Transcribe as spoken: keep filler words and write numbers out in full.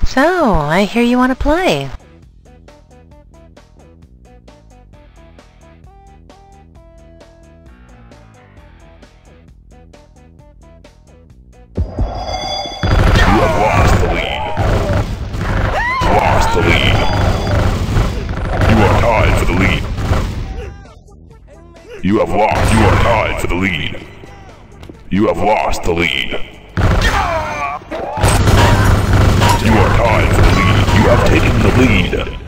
So, I hear you want to play. You have lost the lead. Lost the lead. You are tied for the lead. You have lost. You are tied for the lead. You have lost the lead. You are tied for the lead. You have taken the lead.